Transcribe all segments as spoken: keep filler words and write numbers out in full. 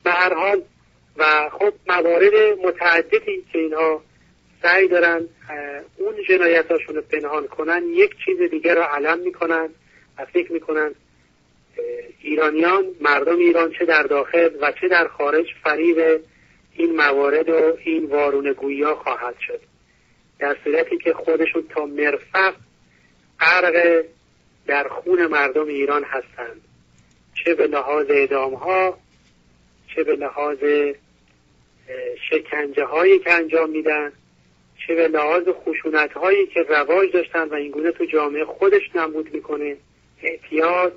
به هر حال و خب موارد متعددی که اینها سعی دارن اون جنایتاشون رو پنهان کنن، یک چیز دیگر رو علم میکنن و فکر میکنن ایرانیان، مردم ایران چه در داخل و چه در خارج فریب این موارد و این وارونه گویی خواهد شد، در صورتی که خودشون تا مرفق غرق در خون مردم ایران هستند، چه به لحاظ اعدام ها، چه به لحاظ شکنجه هایی که انجام میدن، چه به لحاظ خشونت هایی که رواج داشتن و اینگونه تو جامعه خودش نمود میکنه، اعتیاد،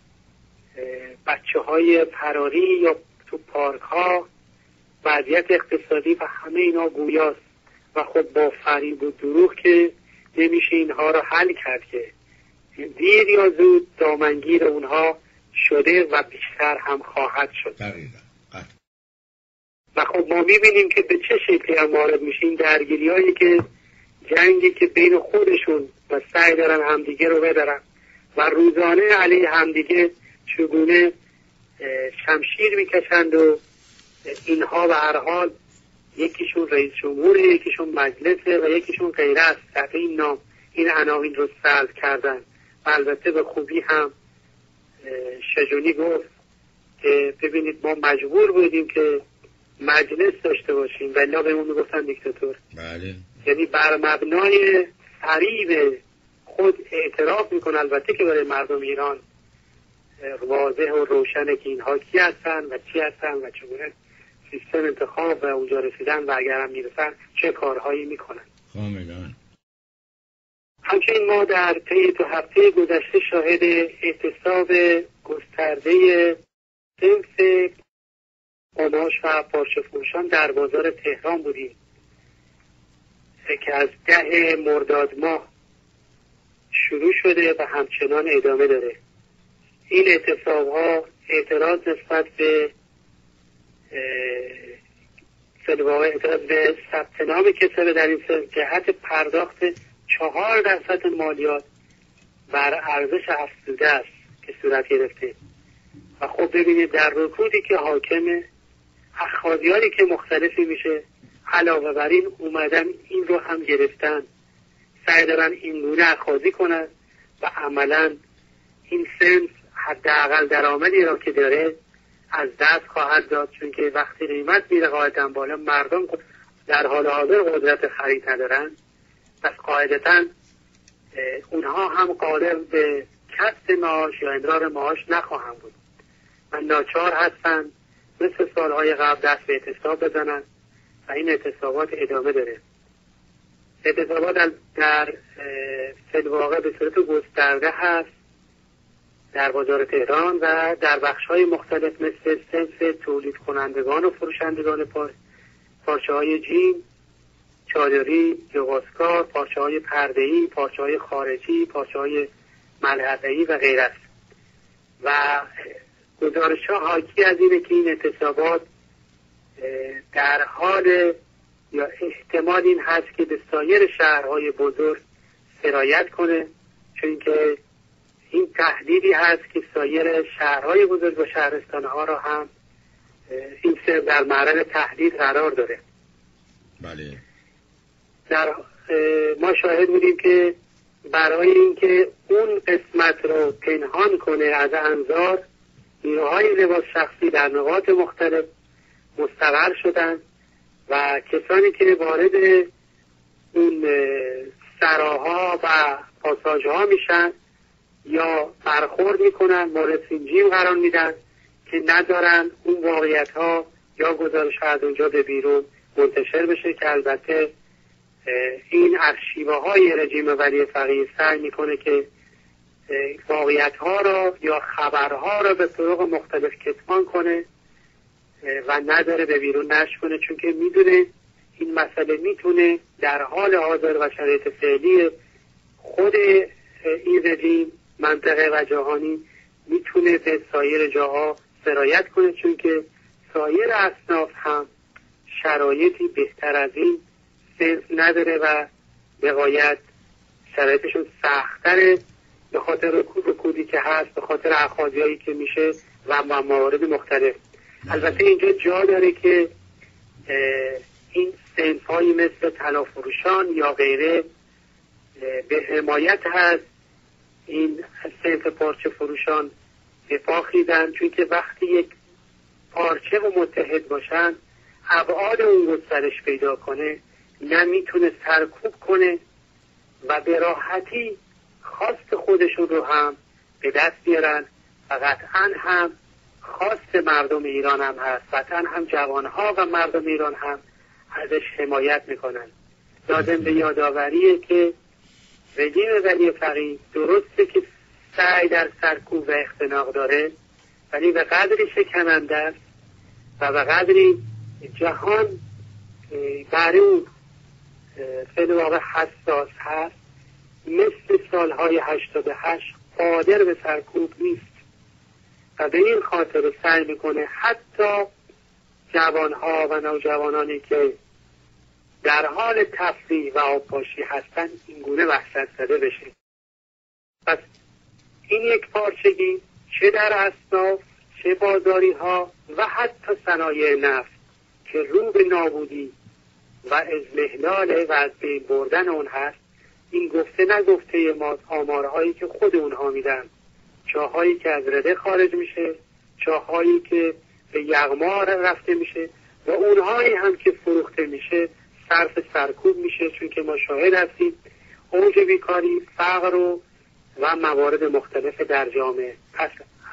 بچه های فراری یا تو پارک ها، وضعیت اقتصادی و همه اینا گویاست و خب با فریب و دروغ که نمیشه اینها رو حل کرد، که دیر یا زود دامنگیر اونها شده و بیشتر هم خواهد شد. دقیقا. و خب ما میبینیم که به چه شکلی هم وارد میشیم، درگیری هایی که جنگی که بین خودشون و سعی دارن همدیگه رو بدارن و روزانه علیه همدیگه چگونه شمشیر میکشند و اینها به هر حال یکیشون رئیس جمهور، یکیشون مجلسه و یکیشون غیره است، تحت این نام این عناوین رو سلب کردن. و البته به خوبی هم شجونی گفت که ببینید ما مجبور بودیم که مجلس داشته باشیم و الا بهمون میگفتن دیکتاتور. بله. یعنی بر مبنای فریب خود اعتراف میکنه، البته که برای مردم ایران واضح و روشنه که اینها کی هستن و چی هستن و چگونه سیستم انتخاب و اونجا رسیدن و اگر هم میرسن چه کارهایی میکنن. کاملا. همچنین ما در طی دو هفته گذشته شاهد اعتصاب گسترده صنف قماش و پارچه فروشان در بازار تهران بودیم که از ده مرداد ماه شروع شده و همچنان ادامه داره. این اعتصاب ها اعتراض نسبت به اعتراض به ثبت نام کسب در این صنف جهت پرداخت چهار درصد مالیات بر ارزش افزوده است که صورت گرفته. و خب ببینید در رکودی که حاکمه، اخاذیاری که مختلفی میشه، علاوه بر این اومدن این رو هم گرفتن، سعی دارن این گونه اخاذی کنن و عملا این صنف حداقل درآمدی را که داره از دست خواهد داد، چون که وقتی قیمت میره قاعدتا بالا، مردم در حال حاضر قدرت خرید ندارن، پس قاعدتا اونها هم قادر به کسب معاش یا ادرار معاش نخواهند بود و ناچار هستن مثل سالهای قبل دست به اعتصاب بزنن و این اعتصابات ادامه داره. اعتصابات در فی‌الواقع به صورت گسترده هست در بازار تهران و در بخش‌های مختلف مثل صنف تولید کنندگان و فروشندگان پار... پارچه‌های جین، چادری، لباسکار، پارچه‌های پرده‌ای، پارچه‌های خارجی، پارچه‌های ملحفه‌ای و غیره است. و گزارش‌ها حاکی از اینه که این اعتصابات در حال یا احتمال این هست که به سایر شهرهای بزرگ سرایت کنه، چون که این تهدیدی هست که سایر شهرهای بزرگ و شهرستانها را هم این سر در معرض تهدید قرار داره. بله. در ما شاهد بودیم که برای اینکه اون قسمت رو پنهان کنه از انظار، نیروهای لباس شخصی در نقاط مختلف مستقر شدن و کسانی که وارد اون سراها و پاساژها میشن یا برخورد میکنن مورد سینجیم قرار میدن که ندارن اون واقعیت ها یا گزارش از اونجا به بیرون منتشر بشه، که البته این ارشیوه های رژیم ولی فقیه سعی میکنه که واقعیت ها را یا خبرها را به طرق مختلف کتمان کنه و نداره به بیرون نشر کنه، چون که میدونه این مسئله میتونه در حال حاضر و شرایط فعلی خود این رژیم منطقه و جهانی میتونه به سایر جاها سرایت کنه، چون که سایر اصناف هم شرایطی بهتر از این صرف نداره و به غایت شرایطشون سخت‌تره به خاطر رکودی که هست، به خاطر اخاذیایی که میشه و موارد مختلف. البته اینجا جا داره که این صنف‌هایی مثل طلافروشان یا غیره به حمایت از این صنف پارچه فروشان دفاع خیزن، چون که وقتی یک پارچه و متحد باشن ابعاد اون گسترش پیدا کنه، نه میتونه سرکوب کنه و به راحتی خواست خودشون رو هم به دست بیارن و قطعا هم خواست مردم ایران هم هست، قطعا هم جوانها و مردم ایران هم ازش حمایت میکنن. لازم به یادآوریه که رژیم ولی فقیه درسته که سعی در سرکوب و اختناق داره، ولی به قدری شکننده است و به قدری جهان برای اون خیلی واقع حساس هست، مثل سالهای هشتاد و هشت قادر به سرکوب نیست و به این خاطر سعی میکنه حتی جوانها و نوجوانانی که در حال تفریح و آبپاشی هستن اینگونه وحشت زده بشه. پس این یک پارچگی چه در اصناف چه بازاری ها و حتی صنایع نفت که رو به نابودی و اضمحلال و از بین بردن اون هست، این گفته نگفته ما آمارهایی که خود اونها میدن، چاهایی که از رده خارج میشه، چاهایی که به یغما رفته میشه و اونهایی هم که فروخته میشه صرف سرکوب میشه، چون که ما شاهد هستیم اوج بیکاری، فقر و و موارد مختلف در جامعه. پس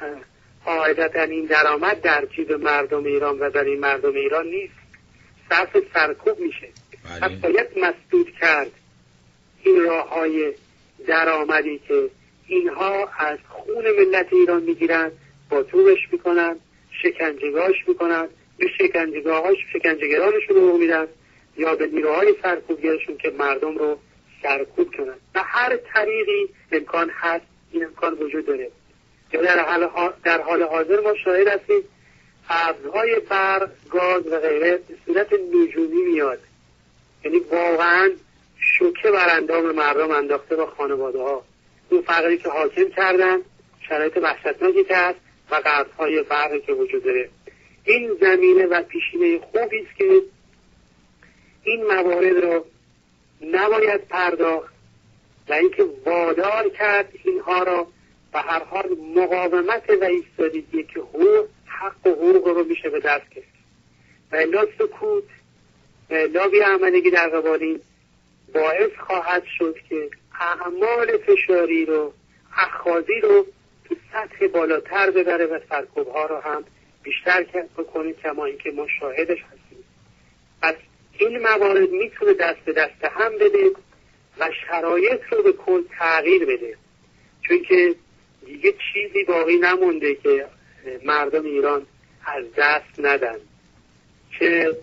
قاعدتا این درآمد در جیب مردم ایران و در این مردم ایران نیست، صرف سرکوب میشه. پس باید مسدود کرد این راه های درآمدی که اینها از خون ملت ایران میگیرن، با توبش میکنن، شکنجهگاهش میکنن، به شکنجهگاهاش شکنجهگرانشون رو میدن یا به نیروهای سرکوبگرشون که مردم رو سرکوب کنن. و هر طریقی امکان هست، این امکان وجود داره. یا در حال, در حال حاضر ما شاهد هستیم ابرهای برق، گاز و غیره به صورت نجومی میاد، یعنی واقعا شوکه بر اندام مردم انداخته با خانواده ها. اون فقری که حاکم کردن، شرایط وحشتناکی که هست و قطعهای برقی که وجود داره. این زمینه و پیشینه خوبی است که این موارد رو نباید پرداخت و اینکه وادار کرد اینها را به هر حال مقاومت و ایستادگی که حقوق حق و حقوق رو میشه به دست گرفت و الا سکوت و الا بی‌عملگی در قبالین باعث خواهد شد که اعمال فشاری رو اخاذی رو تو سطح بالاتر ببره و سرکوب ها رو هم بیشتر بکنه، کما اینکه ما شاهدش هستیم. پس این موارد میتونه دست به دست هم بده و شرایط رو به کل تغییر بده، چون که دیگه چیزی باقی نمونده که مردم ایران از دست ندن، چه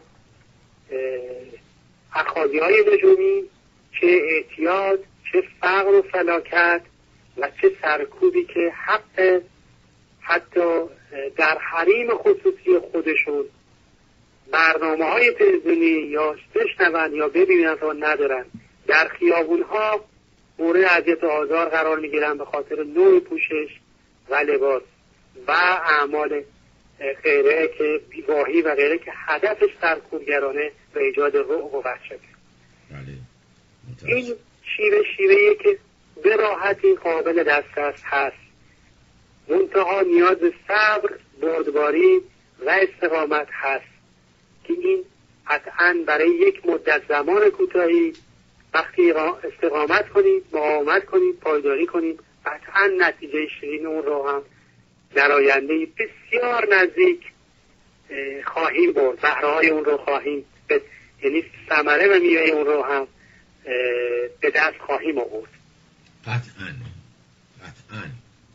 اخاذی های نجومی، چه اعتیاد، چه فقر و فلاکت و چه سرکوبی که حق حتی در حریم خصوصی خودشون برنامه های تلویزیونی یا بشنون یا ببینن رو ندارن، در خیابون ها مورد اذیت و آزار قرار میگیرن به خاطر نوع پوشش و لباس و اعمال غیره که بیواهی و غیره که هدفش سرکوبگرانه و ایجاد رعب و وحشت. این شیوه شیوهیه که به راحتی قابل دسترس هست، منتها نیاز به صبر، بردباری و استقامت هست که این قطعاً برای یک مدت زمان کوتاهی وقتی استقامت کنید، مقاومت کنید، پایداری کنید، قطعاً نتیجه شیرین اون رو هم در آینده بسیار نزدیک خواهیم برد، بهره‌های اون رو خواهیم، یعنی ثمره و میوه اون رو هم به دست خواهیم آورد. قطعاً قطعاً.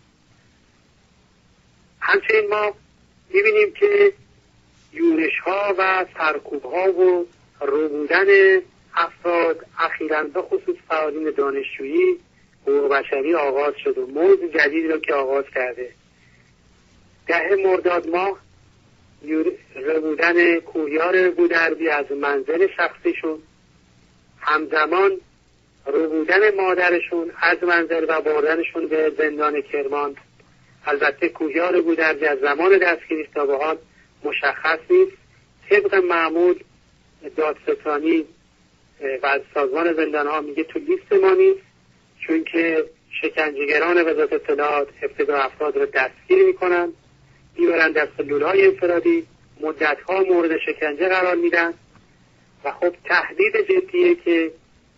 همچنین ما می‌بینیم که یورش ها و سرکوب ها و ربودن افراد اخیراً به خصوص فعالین دانشجویی حقوق بشری آغاز شد و موضوع جدیدی رو که آغاز کرده. ده مرداد ماه ربودن کوهیار بودربی از منزل شخصیشون، همزمان ربودن مادرشون از منزل و بردنشون به زندان کرمان. البته کوهیار بودربی از زمان دستگیریش تا به حال مشخص نیست. طبق معمول دادستانی و از سازمان زندان ها میگه تو لیست ما نیست، چون که شکنجهگران وزارت اطلاعات ابتدا افراد رو دستگیر میکنن، میبرن در سلولهای انفرادی، مدتها مورد شکنجه قرار میدن و خب تهدید جدیه که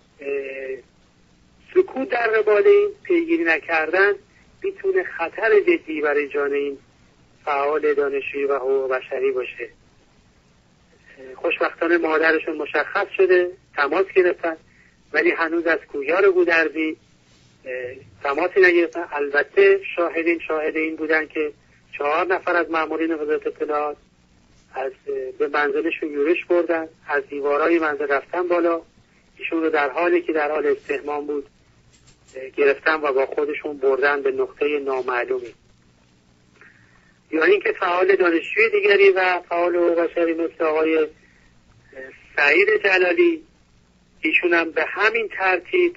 سکوت در قبال این پیگیری نکردن میتونه خطر جدی برای جان این فعال دانشجویی و حقوق بشری باشه. خوشبختانه مادرشون مشخص شده، تماس گرفتن، ولی هنوز از کویار گودرزی تماسی نگرفتن. البته شاهدین شاهد این بودن که چهار نفر از مامورین وزارت اطلاعات از به منزلشون یورش بردن، از دیوارهای منزل رفتن بالا، ایشون رو در حالی که در حال استحمام بود گرفتن و با خودشون بردن به نقطه نامعلومی. یا اینکه فعال دانشجوی دیگری و فعال حقوق بشری مثل آقای سعید جلالی، ایشون هم به همین ترتیب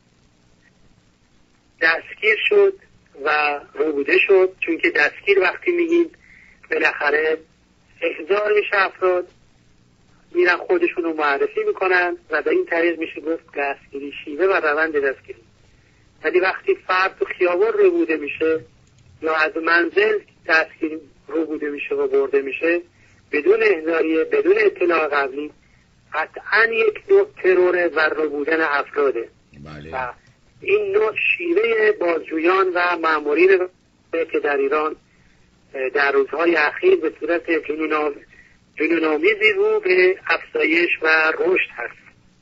دستگیر شد و ربوده شد. چون که دستگیر وقتی میگیم بالاخره احضار میشه، افراد میرن خودشون رو معرفی میکنن و به این طریق میشه گفت دستگیری، شیوه و روند دستگیری. ولی وقتی فرد تو خیابان ربوده میشه یا از منزل دستگیر ربوده میشه و برده میشه بدون احضاریه، بدون اطلاع قبلی، قطعا یک نوع تروره و ربودن افراده. بله. و این نوع شیوه بازجویان و مامورین که در ایران در روزهای اخیر به صورت جنون‌آمیزی رو به افزایش و رشد هست.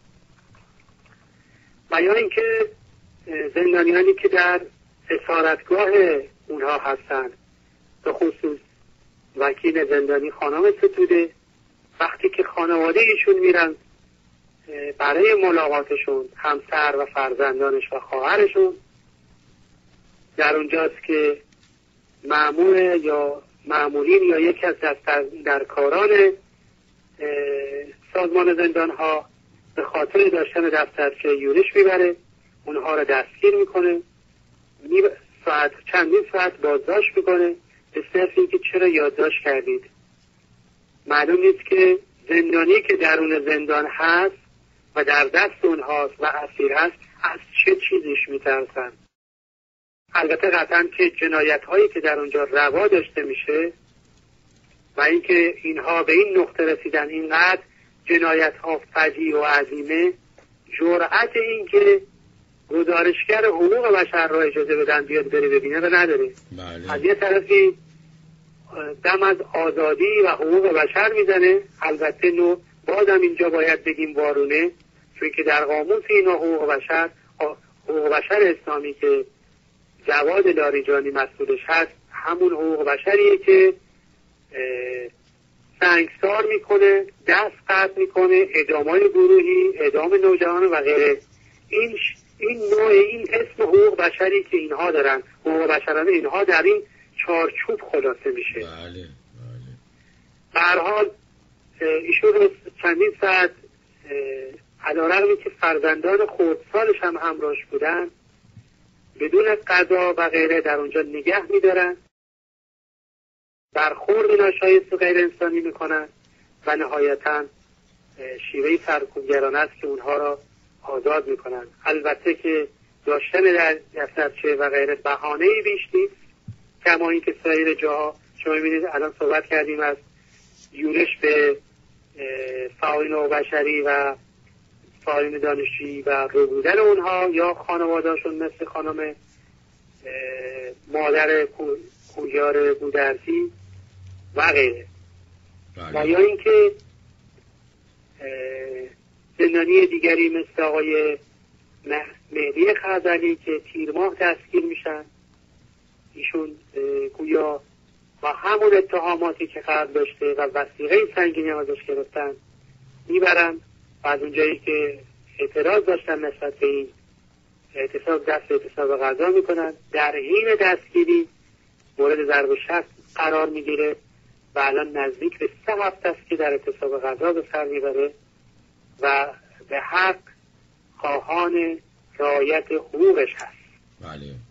و یا اینکه زندانیانی که در اسارتگاه اونها هستند، به خصوص وکیل زندانی خانم ستوده، وقتی که خانواده ایشون میرن برای ملاقاتشون، همسر و فرزندانش و خواهرشون، در اونجاست که مأمور یا مأمورین یا یکی از دفترکاران سازمان زندان ها به خاطر داشتن دفترچه یورش میبره، اونها رو دستگیر میکنه، ساعت چندین ساعت بازداشت میکنه به صرف اینکه چرا یادداشت کردید. معلوم نیست که زندانی که درون زندان هست و در دست اونهاست و اسیر هست از چه چیزیش میترسن. البته قطعا که جنایت هایی که در اونجا روا داشته میشه و اینکه اینها به این نقطه رسیدن، اینقدر جنایت ها فجیع و عظیمه، جرأت این که گزارشگر حقوق بشر را اجازه بدن بیاد بره ببینه و نداره. بله. از یه طرفی دم از آزادی و حقوق بشر میزنه، البته نو بازم اینجا باید بگیم وارونه، چون که در قاموس اینا حقوق بشر حقوق بشر اسلامی که جواد لاریجانی مسئولش هست همون حقوق بشریه که سنگسار میکنه، دست قطع میکنه، اعدامای گروهی، اعدام نوجوان و غیره. این این نوع این اسم حقوق بشری که اینها دارن، حقوق بشرانه اینها در این چارچوب خلاصه میشه. بله بله. به هر حال ایشون رو چندین ساعت علیرغم که فرزندان خردسالش هم همراهش بودن بدون قضا و غیره در اونجا نگه میدارن، برخورد ناشایست و غیر انسانی میکنن و نهایتا شیوه سرکوبگرانه است که اونها را آزاد میکنن. البته که داشتن در دفترچه و غیره بهانه‌ای بیش نیست، کما اینکه سایر جاها شما می‌بینید الان صحبت کردیم از یورش به فعالین حقوق بشری و فعالین دانشجویی و ربودن اونها یا خانواده‌شون مثل خانم مادر کویار گودرزی و غیره. و یا اینکه زندانی دیگری مثل آقای مهدی خزعلی که تیر ماه دستگیر میشن، ایشون گویا با همون اتهاماتی که قبل داشته و وثیقه سنگینی هم ازش گرفتن میبرن و از اونجایی که اعتراض داشتن نسبت به این اعتصاب دست اعتصاب غذا میکنن، در حین دستگیری مورد ضرب و شتم قرار میگیره و الان نزدیک به سه هفته است که در اعتصاب غذا به سر میبره و به حق خواهان رعایت حقوقش هست. بله.